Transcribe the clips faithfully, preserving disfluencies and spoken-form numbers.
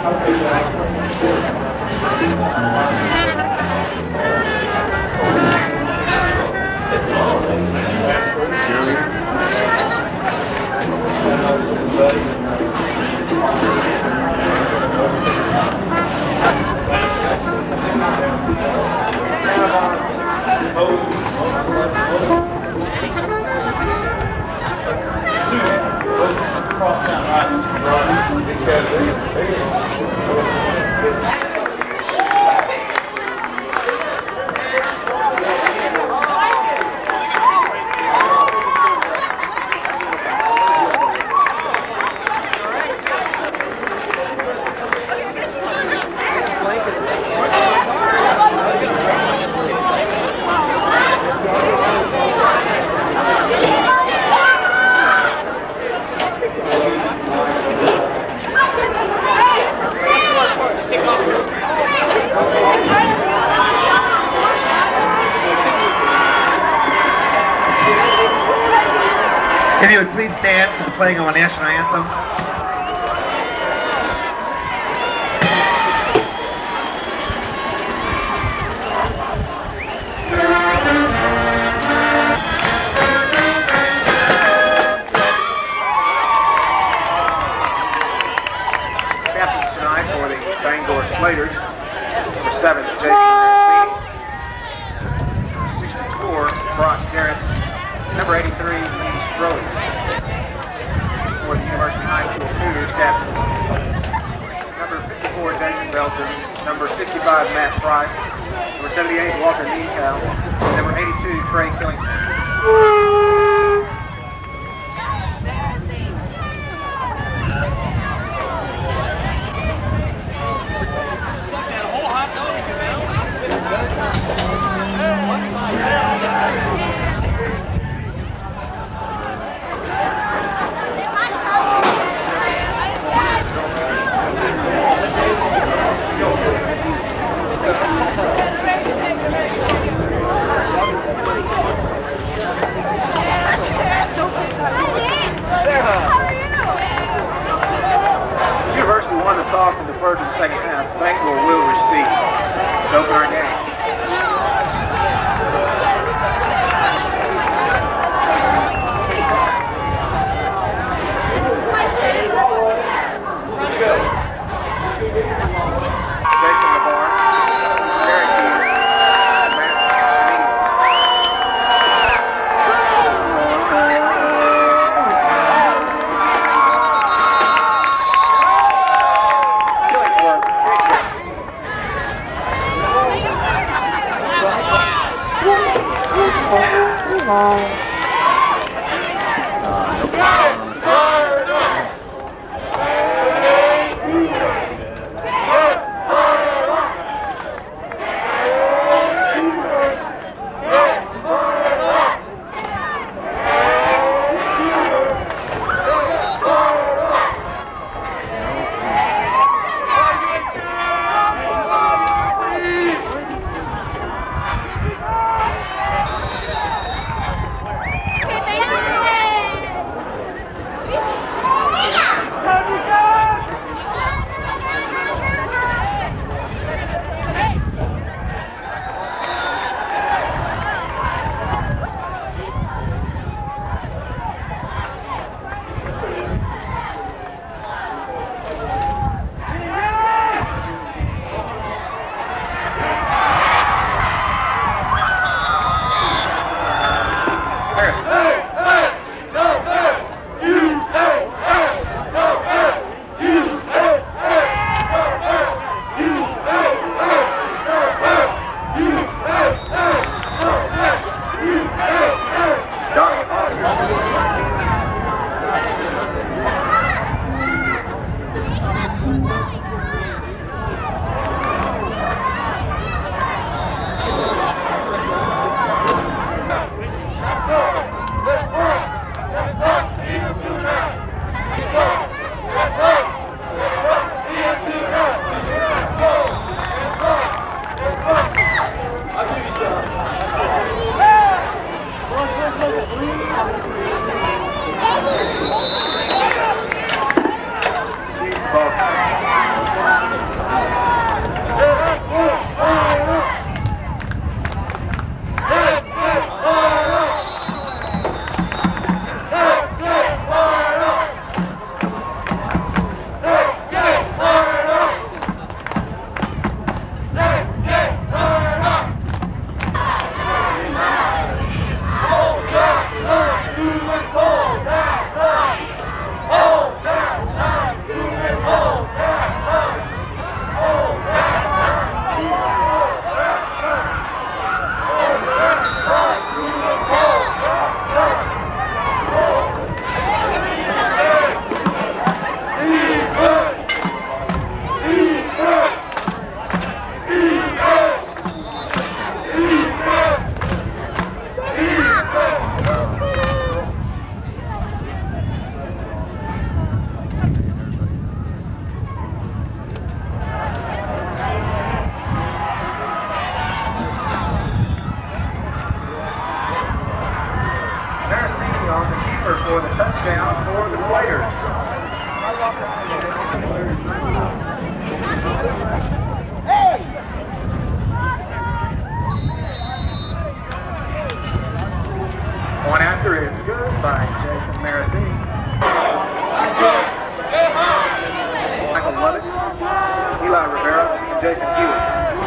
If you would please stand for the playing of our national anthem. Captains tonight for the Bangor Slaters. Number seven, Jason sixty-four, Brock Garrett. Number eighty-three, Lee Strode. For the University High School Cougars, captain. Number fifty-four, Jason Belton. Number sixty-five, Matt Price. Number seventy-eight, Walker Neetown. Number eighty-two, Trey Killington. University won the toss in the first and second half. Bangor will receive to open our game. Jason LeBar, Derek Hughes, Matt Killingworth, One after is good by Jason Marazini. Michael Lovett, Eli Rivera, and Jason Hewitt.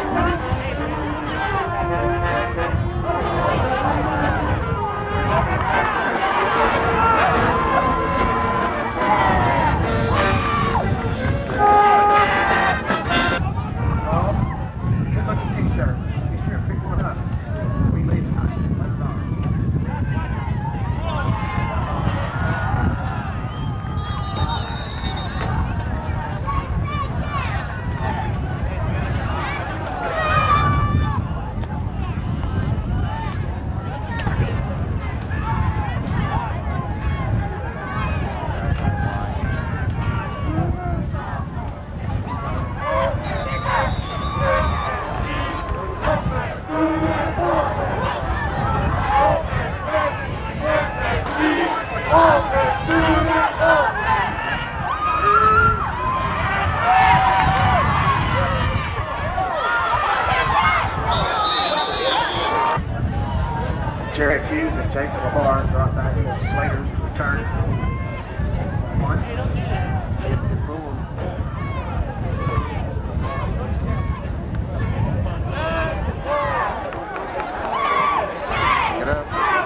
Good looking t-shirt. Be sure to pick one up. We leave tonight. Let's go. Jared Hughes and Jason Lamar brought back to Slater's return. One. Get up.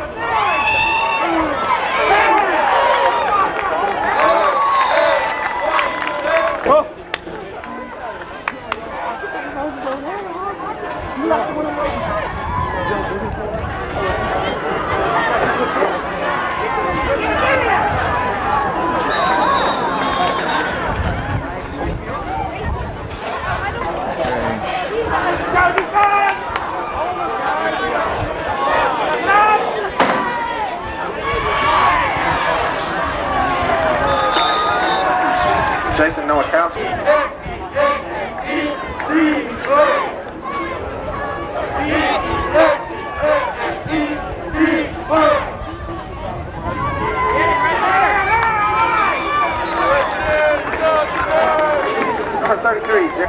Jason Nowakowski. Number thirty-three, Jack.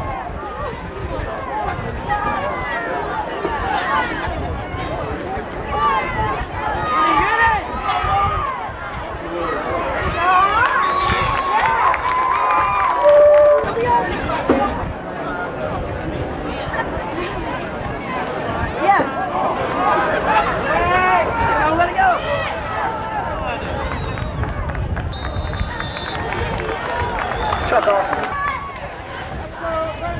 Chuck Austin.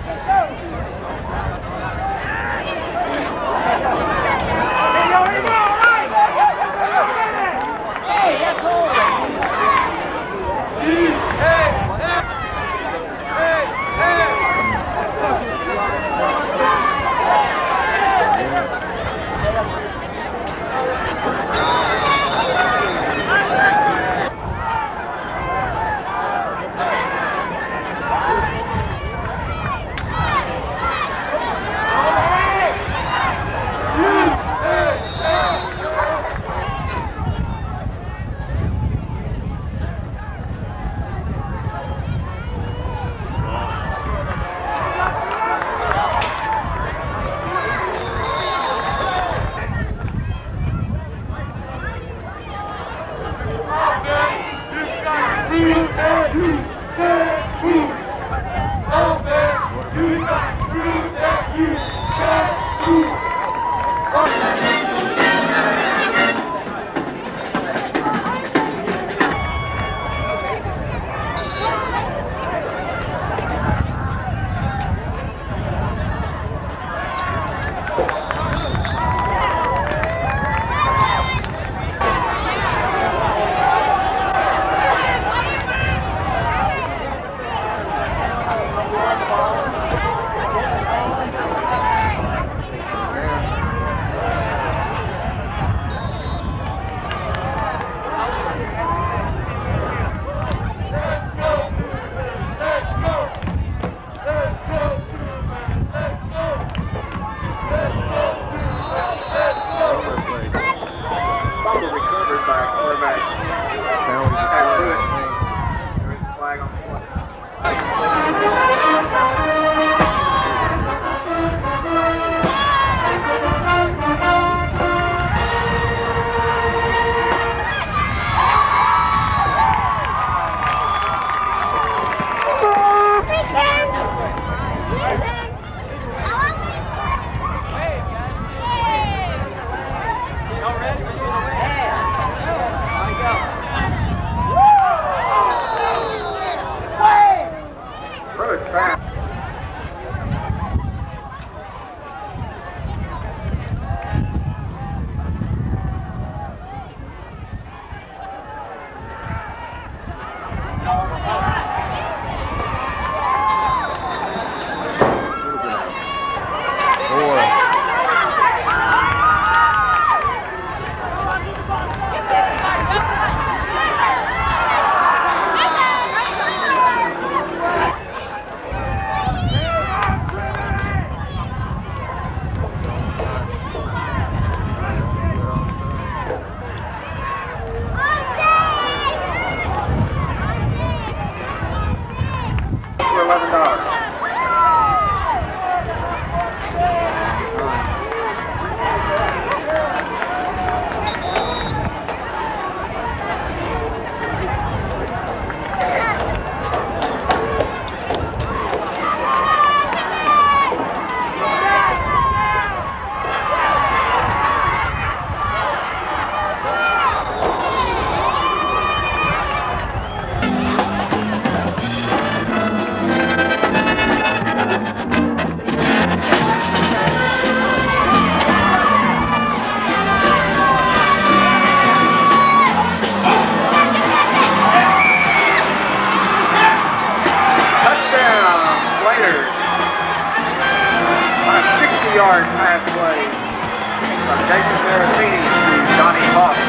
yard pass play from Jason Marasini to Johnny Foster.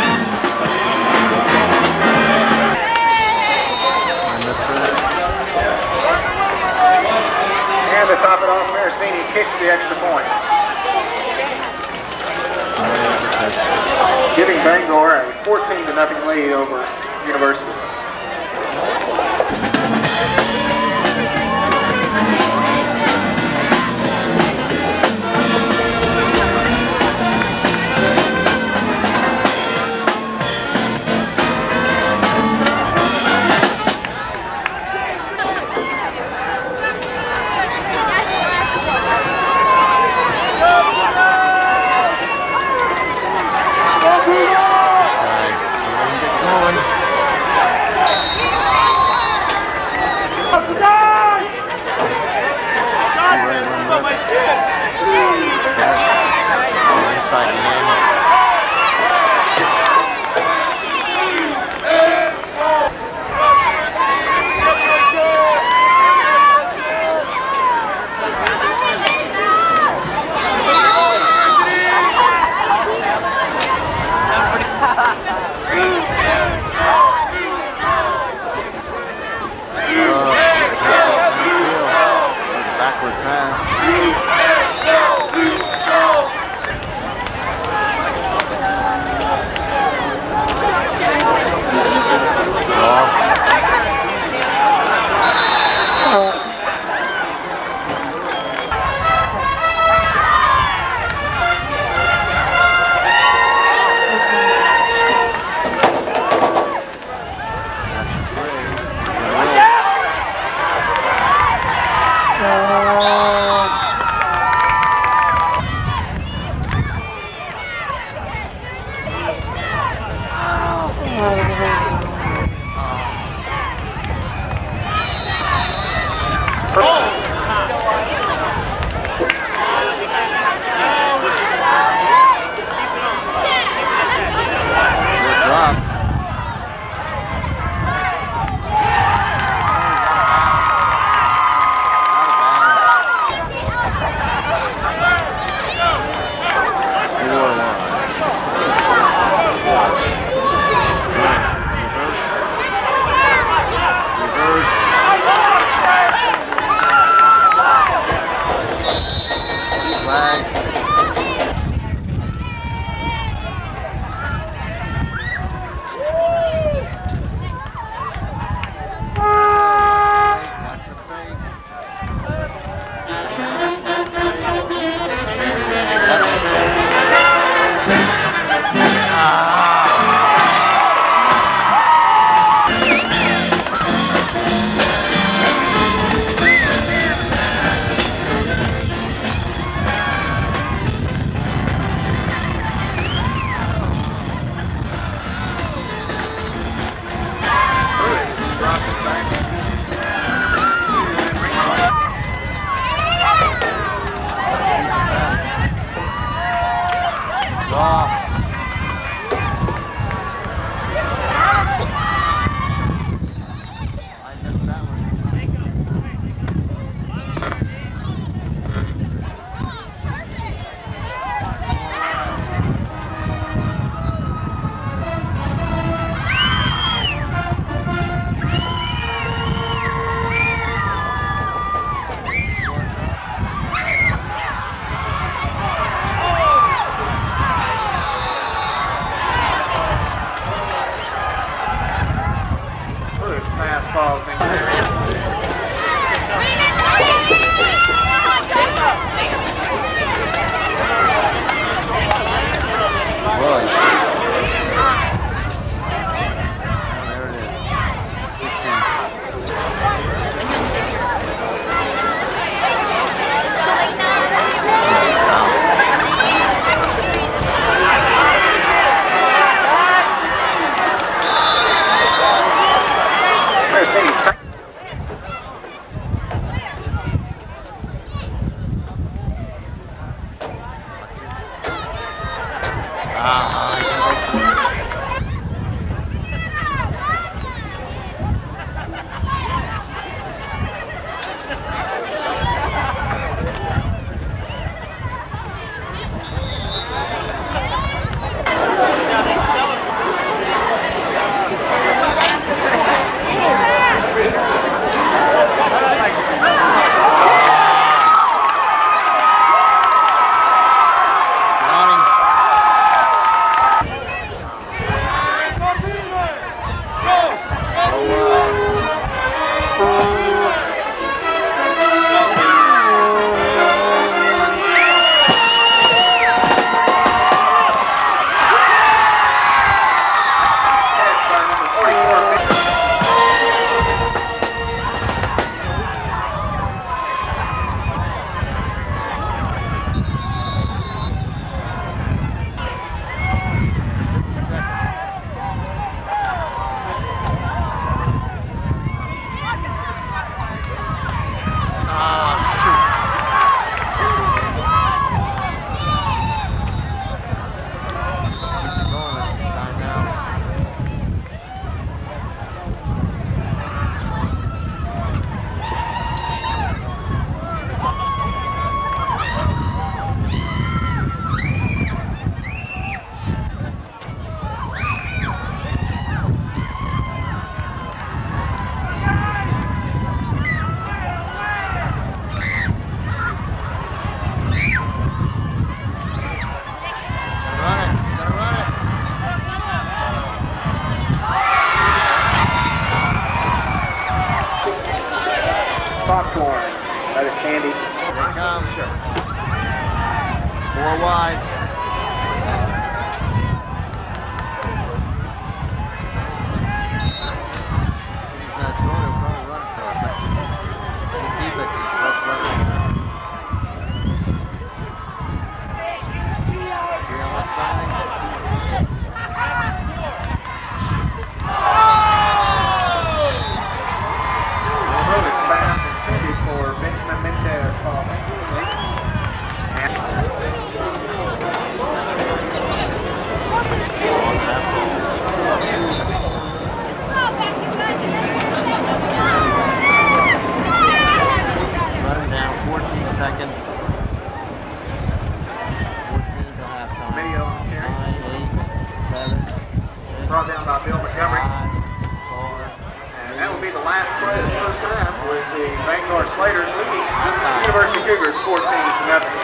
And to top it off, Marasini kicks the extra point. Giving Bangor a fourteen to nothing lead over University. Inside the end. Backward pass. Hawthorne. That is Candy. Here they come. Four wide. He's not throwing it, probably running for it. But you keep it, he's the best runner now. Three on the side. Running down fourteen seconds. fourteen to halftime. nine, eight, seven, six, Brought down by Bill Montgomery. five, four, And that will be the last play of the first half with the Vanguard Slaters leading Halftime. University Cougars fourteen to nothing.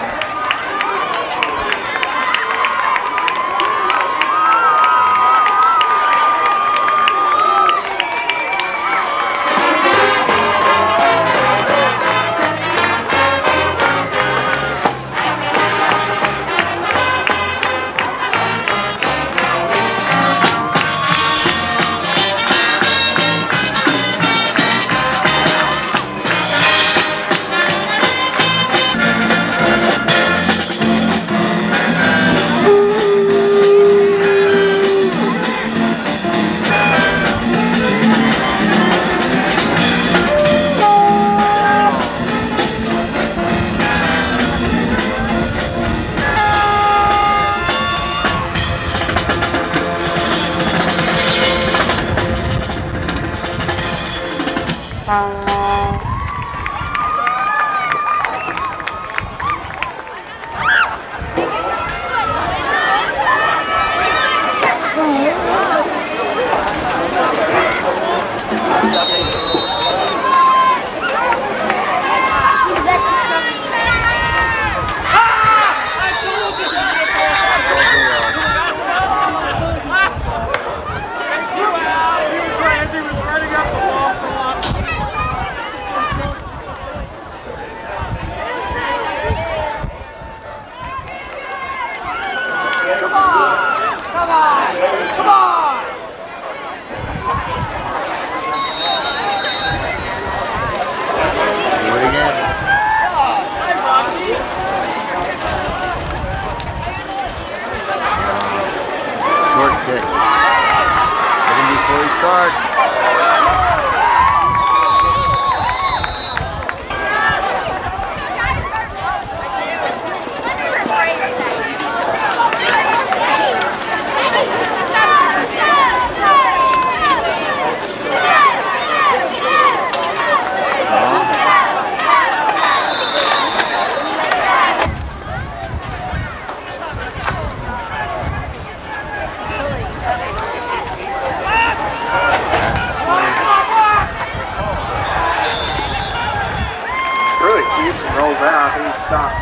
Rolls out, he's stopped.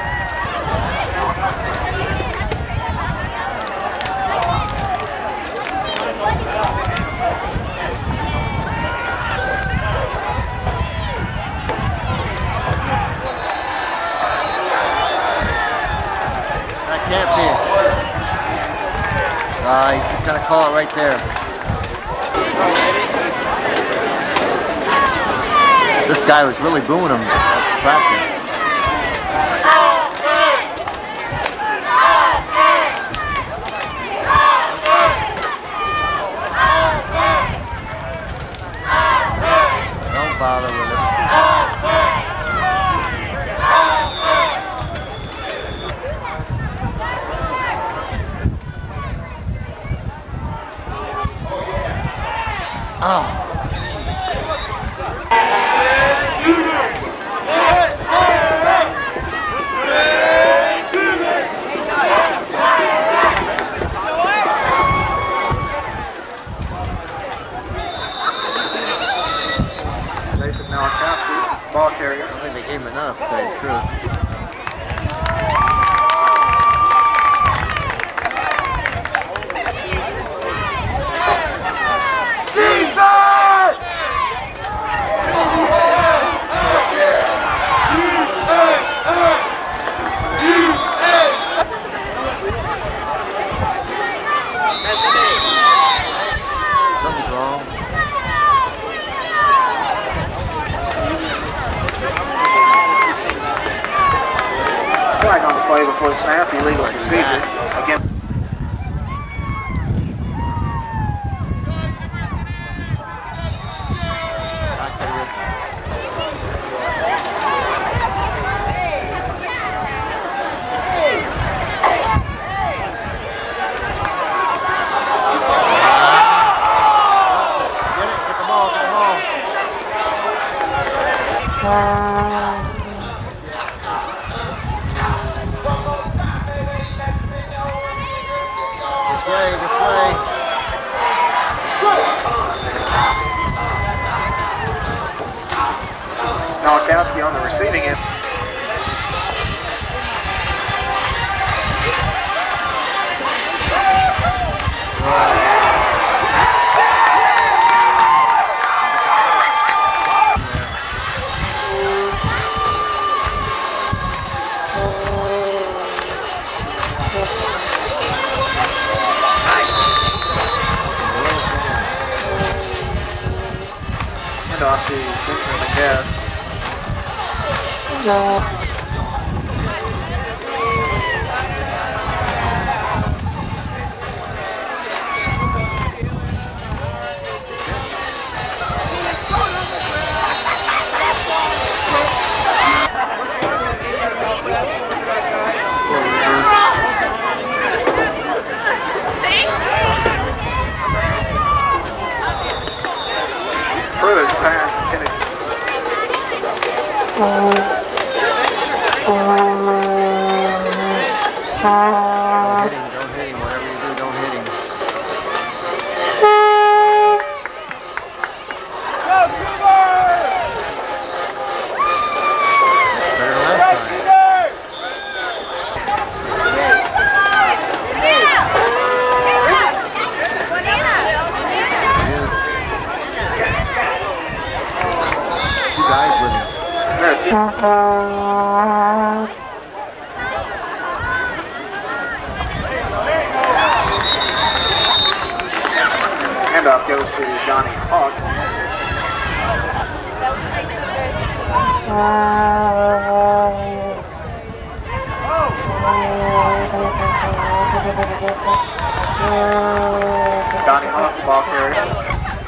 That can't be it. Uh, he's gonna call it right there. This guy was really booing him at practice. Don't bother with it. Oh. Ball carrier. I don't think they gave him enough, to tell you the truth. Defense! play before the snap, illegal Like procedure. that. Again. Back to the original. Get it, get the ball, get the ball. This way, this way. Nowakowski on the receiving end. Hand off to Vincent McGuess. Cruz pass finished. Don't hit him, don't hit him. Whatever you do, don't hit him. Better than last time. It is. Two guys with him. Handoff goes to Johnny Hawk. Johnny Hawk, ball carrier.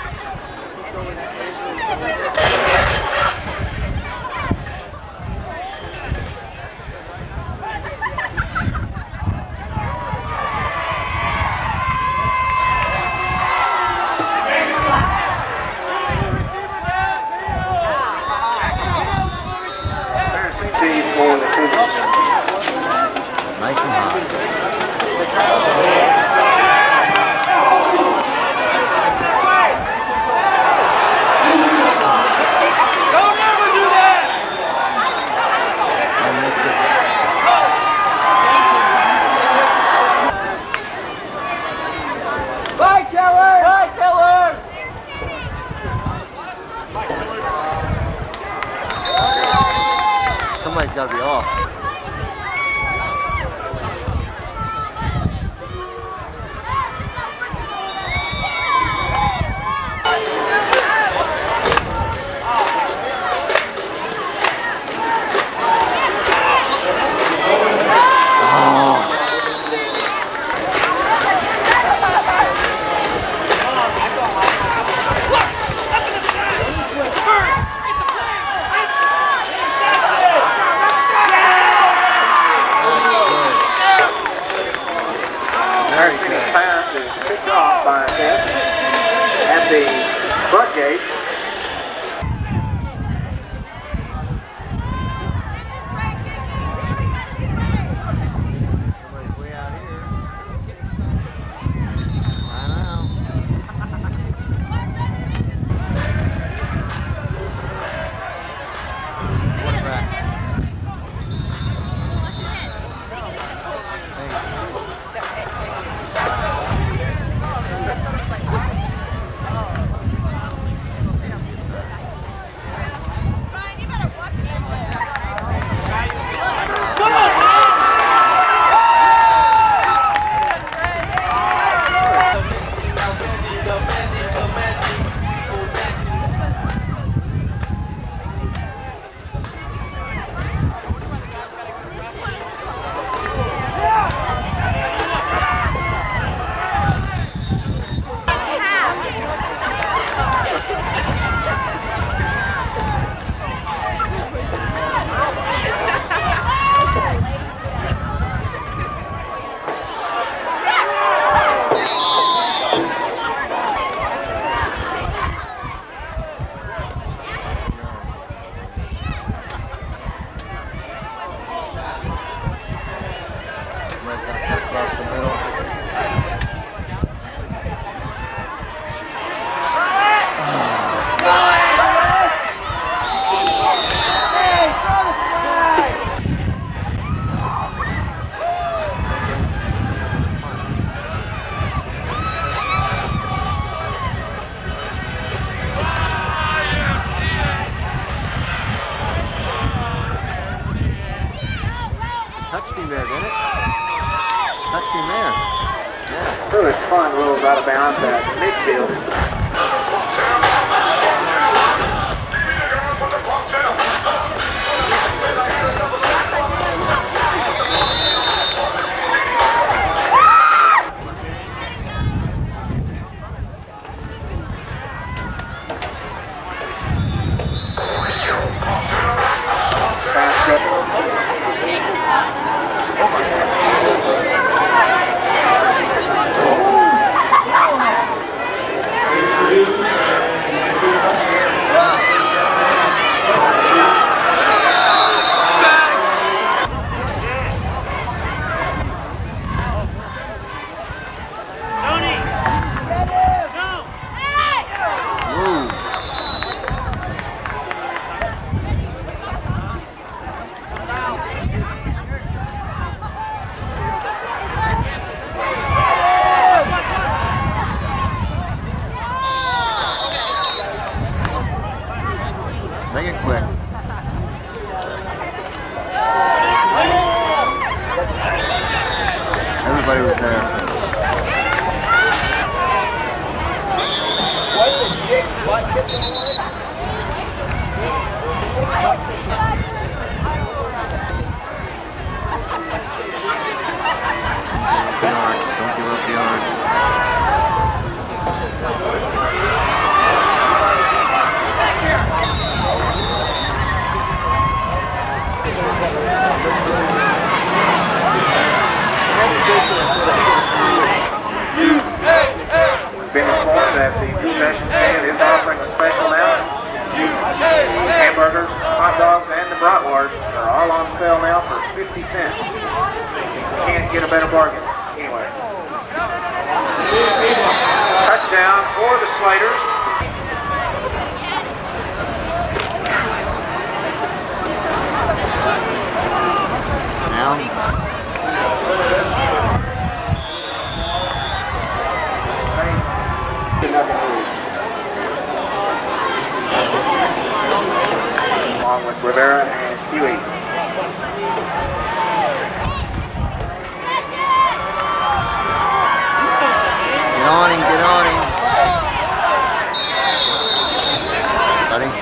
Nice and hot. Don't ever do that! I missed it. Bye, Keller! Bye, Keller! Somebody's got to be off. Yeah! touched him there, didn't it? Touched him there. Yeah. Pruitt Fun rolls out of bounds at midfield. Make it quick. Everybody was there. What the dick butt kissing Yards. Don't give up yards. Been informed that the concession stand is offering a special now. Hamburgers, hot dogs, and the bratwurst are all on sale now for fifty cents. You can't get a better bargain anyway. Touchdown for the Sliders. Down. Along with Rivera and Huey. Get on him, get on him. Got him.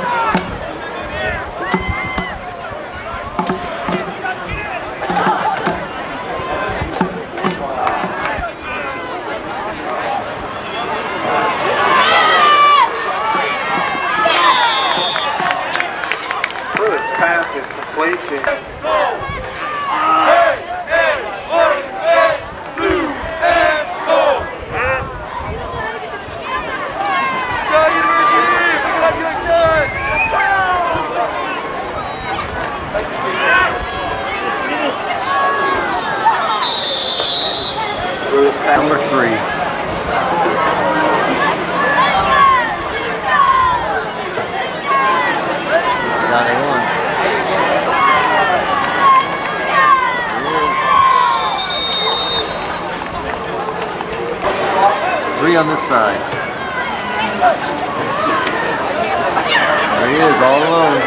Pruitt's pass is complete to Pruitt's pass. Number three. He's the guy they won. Three on this side. There he is, all alone.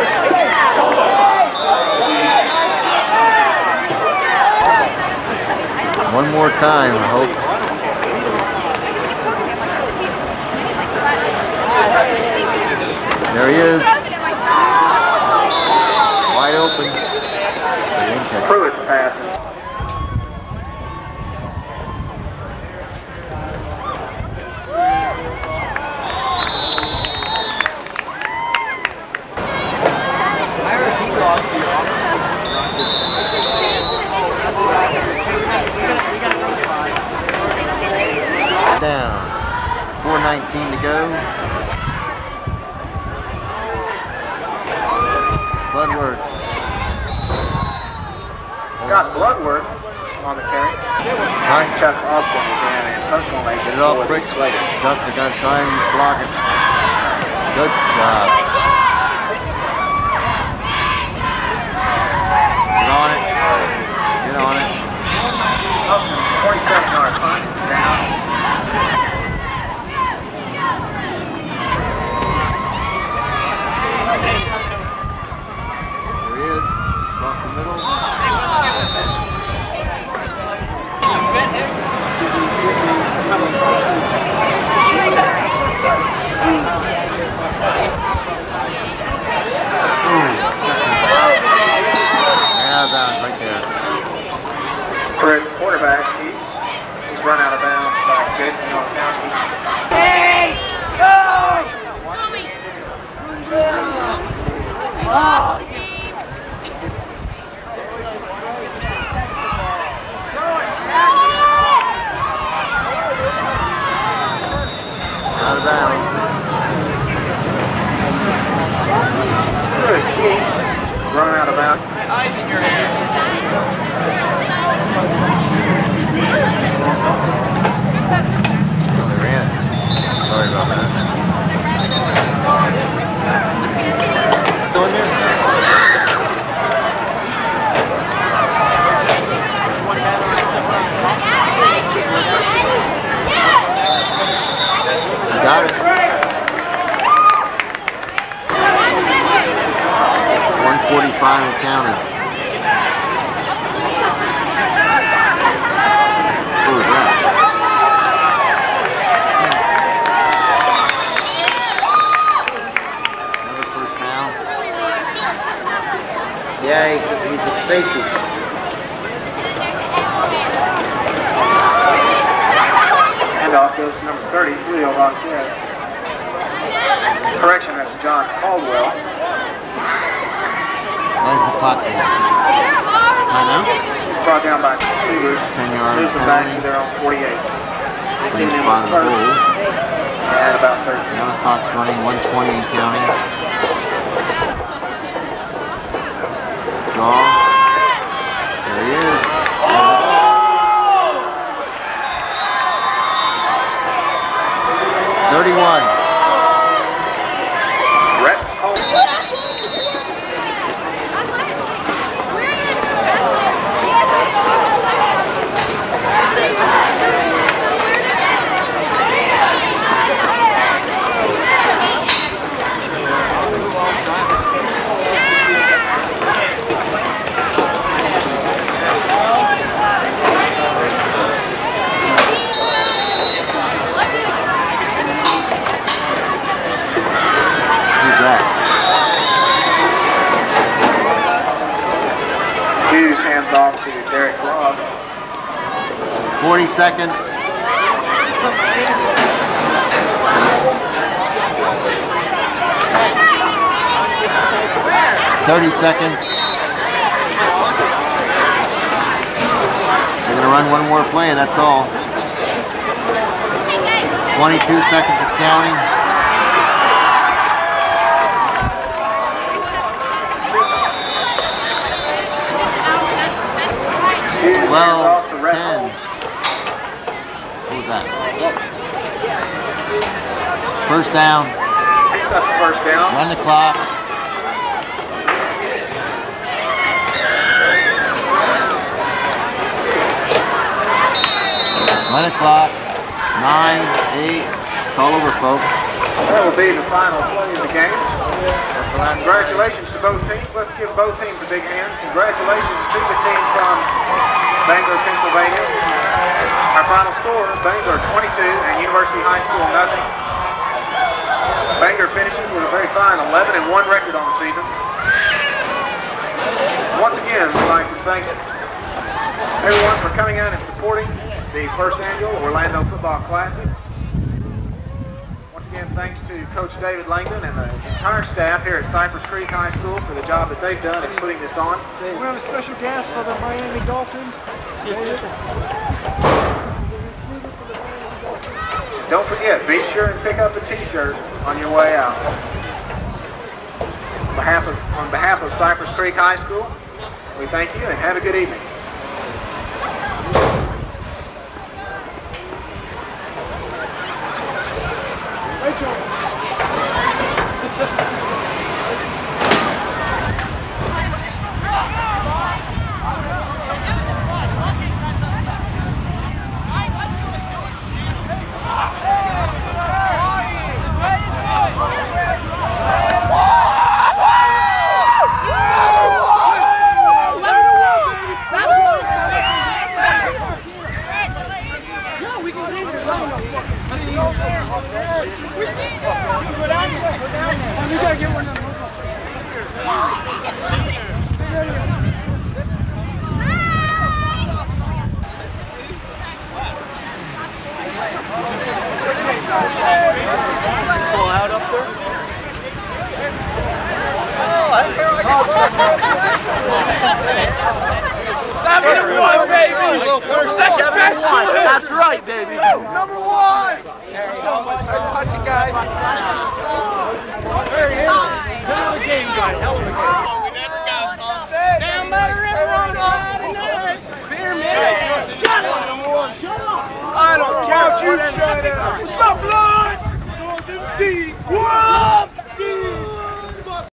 One more time, I hope. There he is. Wide open. They didn't catch it. Pruitt's pass. Down. four nineteen to go. Bloodworth. Got Bloodworth on the carry. Huh? Chuck Austin is in and personal make Get it off for the quick. Sliders. Chuck, they got to try and block it. Good job. Get on it. Get on it. forty-seven yard punt down. There he is. Across the middle. run out of bounds. Eyes in your hair. Oh, they ran it. Sorry about that. Still in there? You got it. one forty-five and counting. What was that? Another first down. Yeah, he's, he's at safety. Handoff goes to number thirty, Julio Vasquez. Correction, that's John Caldwell. Where's the clock there? Timeout? Brought down by Cleavers. ten yard Moves them back to penalty. their own forty-eight. Clean spot in the hole. And about thirteen. Now the clock's running, one twenty and counting. Draw. There he is. There's the ball. thirty-one. Rhett Holmes. Hughes hands off to Derek Robb. forty seconds. thirty seconds. They're going to run one more play and that's all. twenty-two seconds of counting. twelve, ten. What was that? First down. That's the first down. Run the clock. Run the clock. Nine, eight. It's all over, folks. That will be the final play of the game. That's the last play. Congratulations to both teams. Let's give both teams a big hand. Congratulations to the team from Bangor, Pennsylvania. Our final score, Bangor twenty-two and University High School nothing. Bangor finishes with a very fine eleven and one record on the season. Once again, we'd like to thank everyone for coming out and supporting the first annual Orlando Football Classic. Once again, thanks to Coach David Langdon and the entire staff here at Cypress Creek High School for the job that they've done in putting this on. We have a special guest for the Miami Dolphins. Don't forget, be sure and pick up a t-shirt on your way out. On behalf of, on behalf of Cypress Creek High School, we thank you and have a good evening. Number one, baby! Second best one! That's right, baby. Number one! There you go. Touch it, guys. There he is. Hell of a game, guys. Hell of a game. What's up, love?